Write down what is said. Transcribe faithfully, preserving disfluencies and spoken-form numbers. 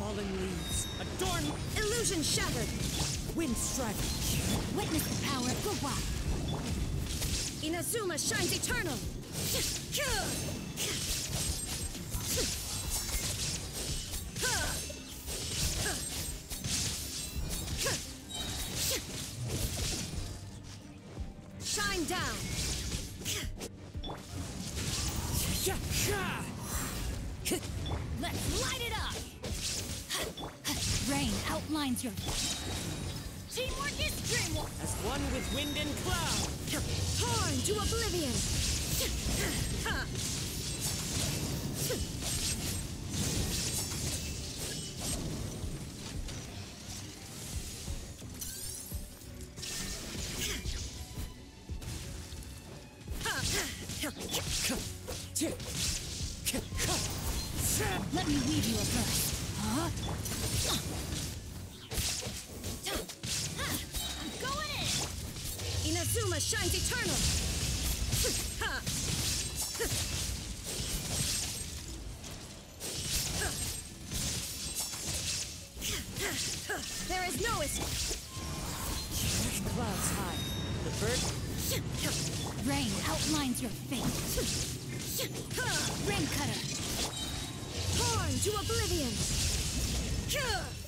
Falling leaves. Adorn. Illusion shattered. Wind strike. Witness the power of Guhua. Inazuma shines eternal. Shine down. Let's light it up. Rain outlines your teamwork is dreamwork. As one with wind and cloud. Torn to oblivion. Let me weave you a verse. Huh? I'm going in! Inazuma shines eternal! There is no escape! Clouds high. The bird. Rain outlines your fate. Rain cutter! Torn to oblivion!